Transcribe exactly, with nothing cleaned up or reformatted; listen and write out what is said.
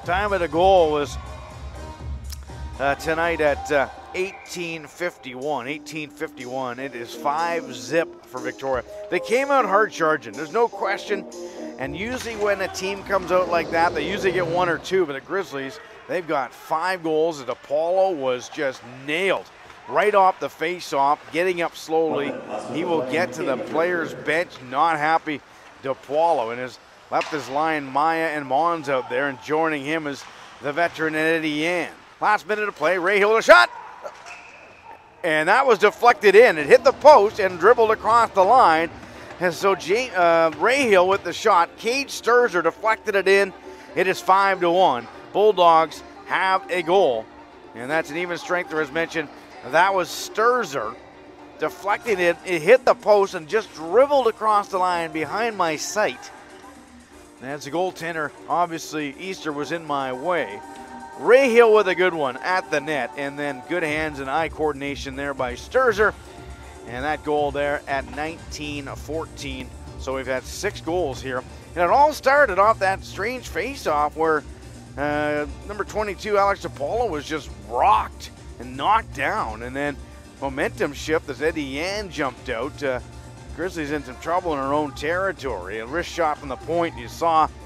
Time of the goal was uh, tonight at uh, eighteen fifty-one. eighteen fifty-one. It is five zip for Victoria. They came out hard charging. There's no question. And usually when a team comes out like that, they usually get one or two. But the Grizzlies, they've got five goals. And DePaulo was just nailed right off the face-off, getting up slowly. He will get to the players' bench. Not happy, DePaulo, and has left his line Maya and Mons out there, and joining him is the veteran Eddie Yan. Last minute of play, Ray Hill a shot, and that was deflected in. It hit the post and dribbled across the line. And so Jay, uh, Ray Hill with the shot, Cage Sturzer deflected it in. It is five to one. Bulldogs have a goal, and that's an even strength, as mentioned. That was Sturzer deflecting it. It hit the post and just dribbled across the line behind my sight. And as a goaltender, obviously Easter was in my way. Ray Hill with a good one at the net, and then good hands and eye coordination there by Sturzer. And that goal there at nineteen fourteen. So we've had six goals here. And it all started off that strange face-off where uh, number twenty-two, Alex DePaulo, was just rocked and knocked down. And then momentum shift as Eddie Yan jumped out. Uh, Grizzlies in some trouble in our own territory. A wrist shot from the point. You saw